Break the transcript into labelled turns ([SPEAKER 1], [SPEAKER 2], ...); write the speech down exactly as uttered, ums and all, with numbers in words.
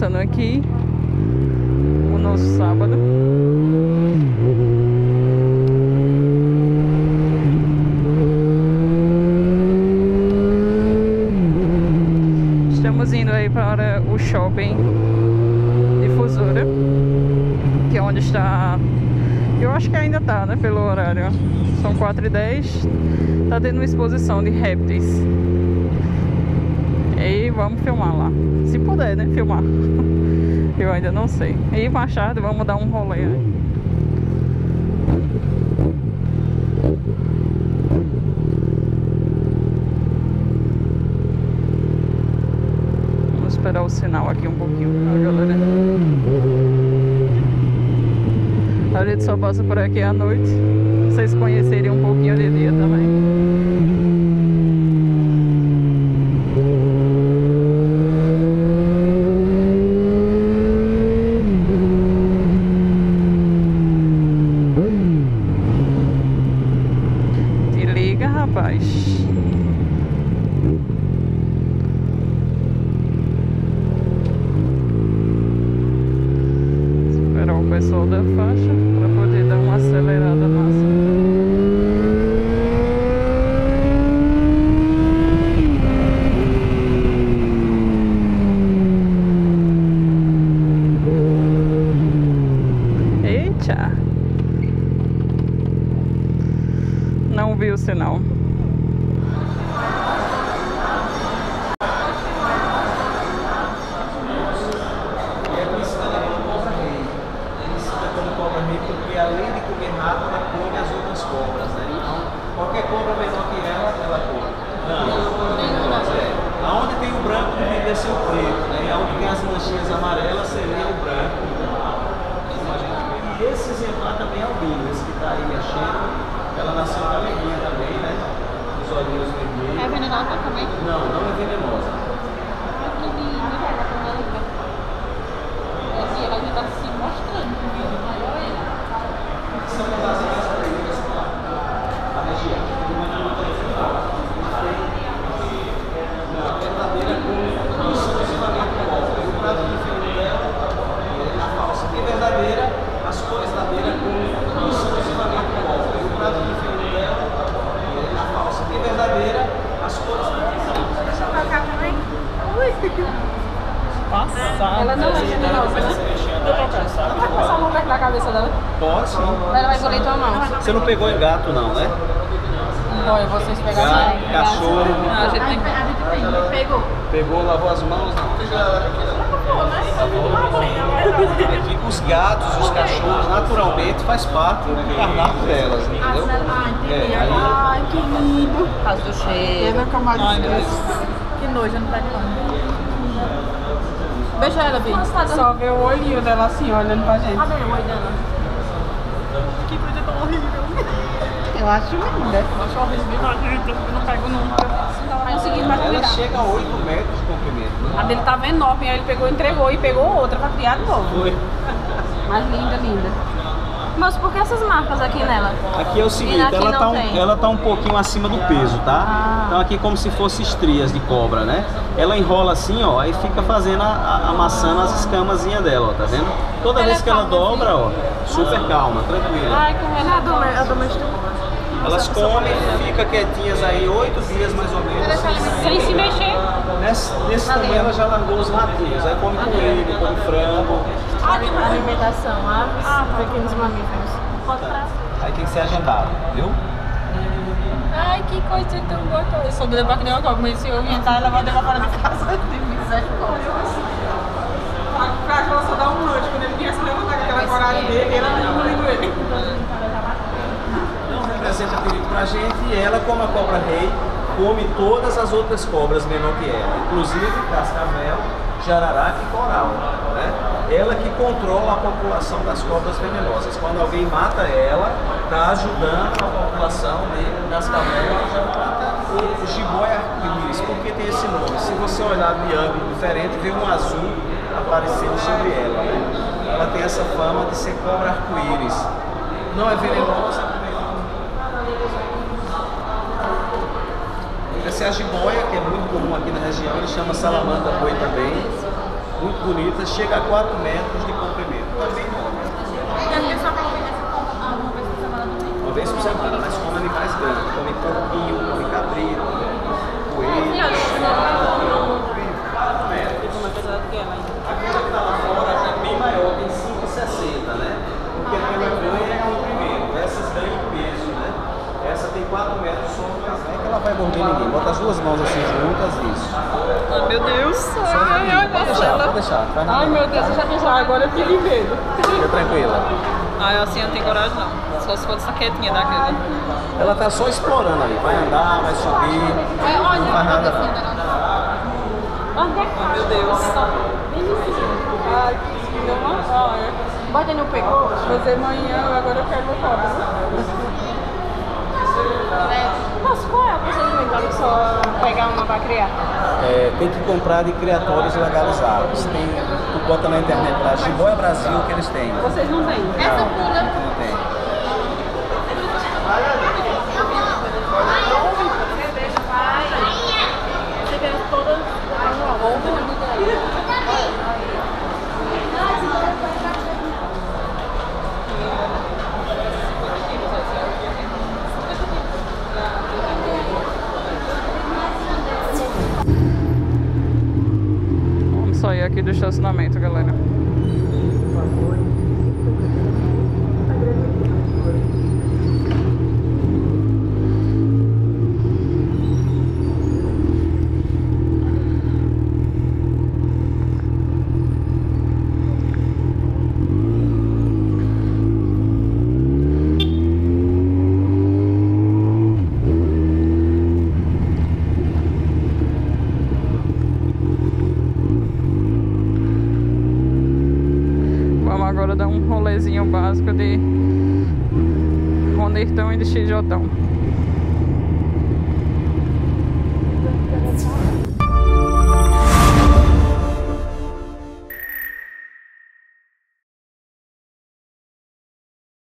[SPEAKER 1] começando aqui o nosso sábado. Estamos indo aí para o shopping Difusora, que é onde está, eu acho que ainda tá, né, pelo horário. São quatro e dez, tá tendo uma exposição de répteis. E vamos filmar lá, se puder, né, filmar. Eu ainda não sei. E mais tarde vamos dar um rolê aí. Vamos esperar o sinal aqui um pouquinho, tá, galera? A gente só passa por aqui à noite. Vocês conhecerem um pouquinho de dia também. Te liga, rapaz. Esperar o pessoal da faixa para poder dar uma acelerada massa. Eita! Não vi o sinal.
[SPEAKER 2] Porque além de comer rato, ela come as outras cobras, né? Então, qualquer cobra menor que ela, ela come. Não, é. Aonde tem o branco deveria ser o preto, né? E aonde tem as manchinhas amarelas seria o branco. E esse exemplar também é albino, esse que está aí mexendo, ela nasceu galeguinha também, né? Os olhinhos vermelhos.
[SPEAKER 3] É venenosa também?
[SPEAKER 2] Não, não é venenosa.
[SPEAKER 3] Ela já está se mostrando no vídeo, maior ele.
[SPEAKER 2] São das minhas a região. A verdadeira com exclusivamente com óleo. E o prato preferido dela é a falsa. E verdadeira, as cores da beira com exclusivamente com óleo. E o prato preferido dela é a falsa. E verdadeira, as cores da beira.
[SPEAKER 3] Deixa eu tocar também. Ui!
[SPEAKER 1] Passada.
[SPEAKER 3] Ela não é venenosa, né? Não vai passar a mão perto da cabeça dela?
[SPEAKER 2] Pode sim.
[SPEAKER 3] Ela vai engolir tua mão.
[SPEAKER 2] Você não pegou em gato não, né?
[SPEAKER 3] Olha, vocês pegaram
[SPEAKER 2] Gato,
[SPEAKER 3] em
[SPEAKER 2] cachorro.
[SPEAKER 3] Não, a gente tem que... A gente tem. Pegou.
[SPEAKER 2] Pegou, lavou as mãos, não. Aqui, os gatos, os cachorros, naturalmente faz parte do cardápio delas, entendeu? É, aí...
[SPEAKER 3] Ai, que lindo. Por causa do cheiro.
[SPEAKER 1] Ai, meu Deus.
[SPEAKER 3] Que nojo, não pega não. Beija ela, Vi.
[SPEAKER 1] Só ver o olhinho dela assim, olhando pra gente.
[SPEAKER 3] Cadê o olho dela?
[SPEAKER 1] Que coisa tão horrível.
[SPEAKER 3] Eu acho linda.
[SPEAKER 1] Eu acho horrível, eu não pego nunca.
[SPEAKER 3] Não consegui mais
[SPEAKER 2] Ela
[SPEAKER 3] cuidar.
[SPEAKER 2] chega a oito metros de comprimento.
[SPEAKER 1] A dele tava enorme, aí ele pegou, entregou e pegou outra pra criar de novo.
[SPEAKER 2] Foi.
[SPEAKER 1] Mas linda, linda.
[SPEAKER 3] Mas por que essas marcas aqui nela?
[SPEAKER 2] Aqui é o seguinte,
[SPEAKER 3] E aqui
[SPEAKER 2] ela
[SPEAKER 3] não
[SPEAKER 2] tá, um,
[SPEAKER 3] tem?
[SPEAKER 2] ela tá um pouquinho acima do peso, tá?
[SPEAKER 3] Ah.
[SPEAKER 2] Então aqui é como se fosse estrias de cobra, né? Ela enrola assim, ó, aí fica fazendo, a, a, amassando as escamazinhas dela, ó, tá vendo? Toda
[SPEAKER 3] Ela
[SPEAKER 2] vez
[SPEAKER 3] é
[SPEAKER 2] que ela
[SPEAKER 3] calma,
[SPEAKER 2] dobra, ó, super calma, tranquila.
[SPEAKER 3] Ai, como ela é a domesticada.
[SPEAKER 2] Elas comem, ficam quietinhas aí oito dias mais ou menos.
[SPEAKER 3] Sem se mexer.
[SPEAKER 2] Nesse, nesse também ela já largou os ratinhos, aí come coelho, come frango.
[SPEAKER 3] Ótima alimentação, aves, ah, pequenos mamíferos. Pode pra...
[SPEAKER 2] Aí tem que ser agendado, viu?
[SPEAKER 3] Ai, que coisa tão gostosa. Eu sou doida pra criar uma cobra, mas se eu inventar, ela vai levar fora de casa de misericórdia.
[SPEAKER 1] O cachorro só dá um lanche, quando ele vinha se levantar com aquela coragem dele, ela não engolindo ele.
[SPEAKER 2] Não representa perigo pra gente e ela, como a cobra rei, come todas as outras cobras menor que ela, inclusive cascavel, jararaca e coral, né? Ela que controla a população das cobras venenosas. Quando alguém mata ela, está ajudando a população de cascavel, jararaca e jiboia arco-íris. Por que tem esse nome? Se você olhar de ângulo diferente, vê um azul aparecendo sobre ela, né? Ela tem essa fama de ser cobra arco-íris. Não é venenosa. Essa é a jiboia, que é muito comum aqui na região, ele chama salamandra boi também. muito bonita, chega a quatro metros de comprimento, também nova.
[SPEAKER 3] É só pra ouvir essa compra uma vez por semana também.
[SPEAKER 2] Uma vez por semana, mas come animais grandes, come porquinho, come cabrito, coelho. quatro metros. Aquela que está lá fora é bem maior, tem cinco e sessenta, né? Porque aquela ganha é comprimento, essas ganham peso, né? Essa tem quatro metros só, é que ela vai morder ninguém. Bota as duas mãos assim juntas, isso.
[SPEAKER 1] Ai, meu Deus. Ai, ai,
[SPEAKER 2] Pode deixar, pode deixar. Vai nada.
[SPEAKER 1] Ai, meu Deus, eu já pensei, agora eu fiquei com medo.
[SPEAKER 2] Fica tranquila.
[SPEAKER 1] Ai, assim eu não tenho coragem não. Só se for essa quietinha daquela.
[SPEAKER 2] Ela tá só explorando ali. Vai andar, vai subir. Não faz nada não.
[SPEAKER 1] Ai, meu Deus. Ai, que deu uma raia.
[SPEAKER 3] Bota no peito.
[SPEAKER 1] Fazer manhã, agora eu quero meu copo.
[SPEAKER 3] Nossa, qual é o procedimento pra pessoa pegar uma pra criar?
[SPEAKER 2] É, tem que comprar de criatórios legalizados. Tem, tu bota na internet lá, Jiboia Brasil, que eles têm.
[SPEAKER 1] Vocês não têm?
[SPEAKER 3] Essa pula.
[SPEAKER 2] Não tem.
[SPEAKER 3] Você quer todas
[SPEAKER 1] Vamos sair aqui do estacionamento, galera. Agora dá um rolezinho básico de Ronertão e de X J.